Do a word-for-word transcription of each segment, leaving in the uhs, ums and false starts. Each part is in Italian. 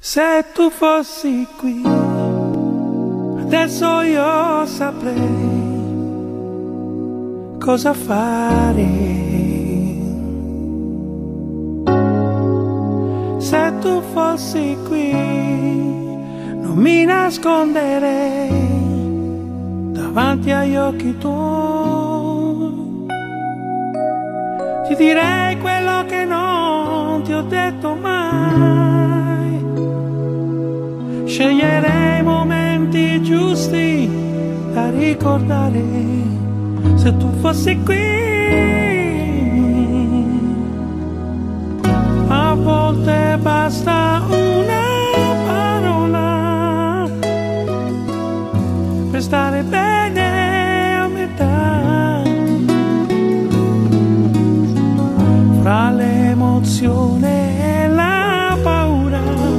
Se tu fossi qui, adesso io saprei cosa fare. Se tu fossi qui, non mi nasconderei davanti agli occhi tuoi. Ti direi quello che non ti ho detto mai. Sceglierei i momenti giusti da ricordare. Se tu fossi qui, a volte basta una parola per stare bene a metà. Fra l'emozione e la paura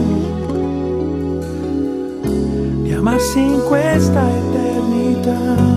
di amarsi in questa eternità.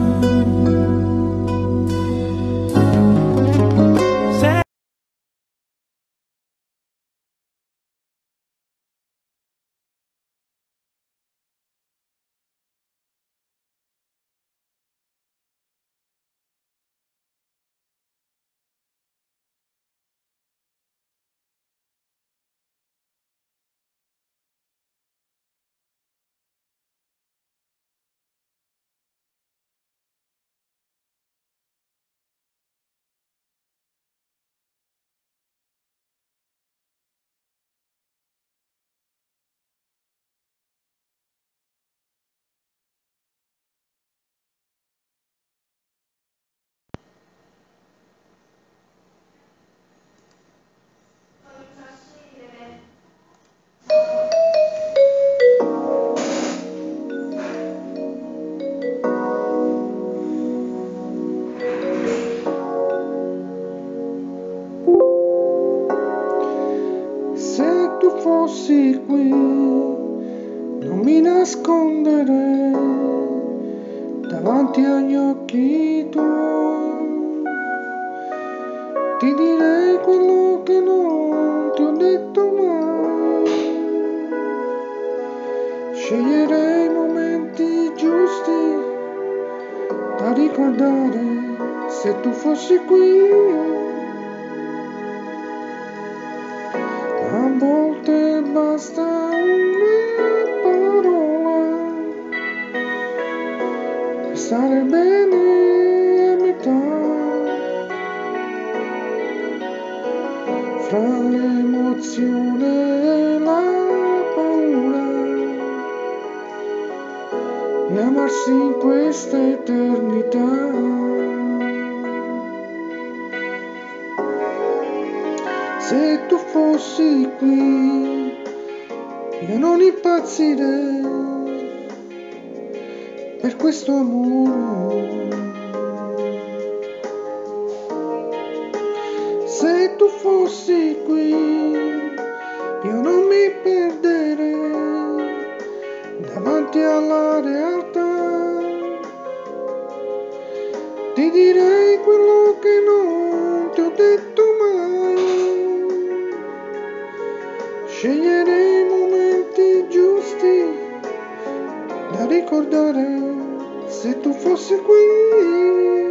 Se tu fossi qui, non mi nasconderei davanti agli occhi tuoi. Ti direi quello che non ti ho detto mai. Sceglierei i momenti giusti da ricordare. Se tu fossi qui, a volte basta una parola per stare bene a metà. Fra l'emozione e la paura di amarsi in questa eternità. Se tu fossi qui, io non impazzirei per questo amore. Se tu fossi qui, io non mi perderei davanti alla realtà. Ti direi quello che non ti ho detto mai. Sceglierei i momenti giusti da ricordare. Se tu fossi qui.